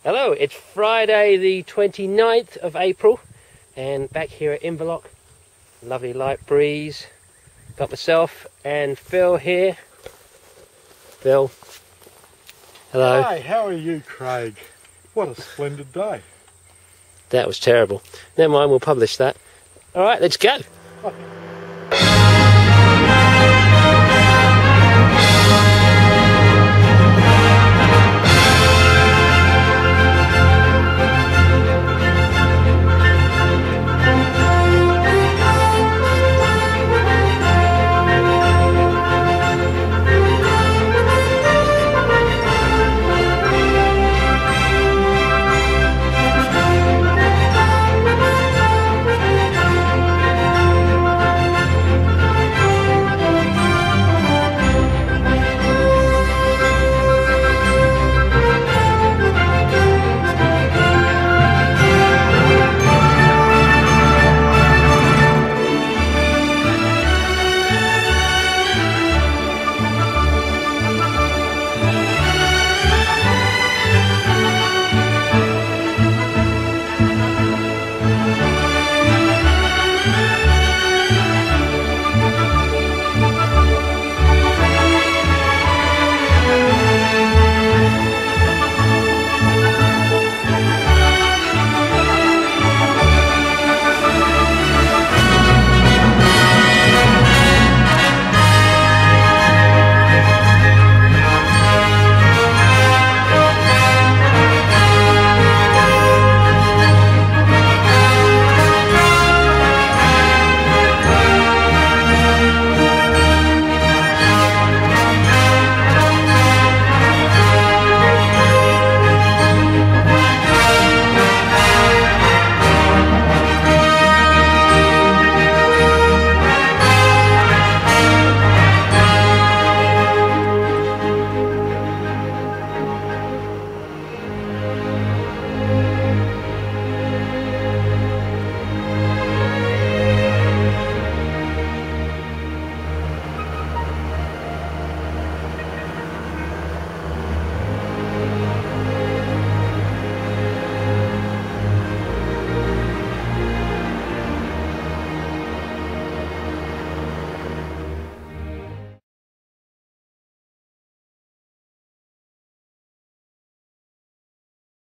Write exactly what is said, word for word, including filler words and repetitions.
Hello, it's Friday the twenty-ninth of April and back here at Inverloch. Lovely light breeze. Got myself and Phil here. Phil, hello. Hi, how are you, Craig? What a splendid day. That was terrible. Never mind, we'll publish that. Alright, let's go. Okay.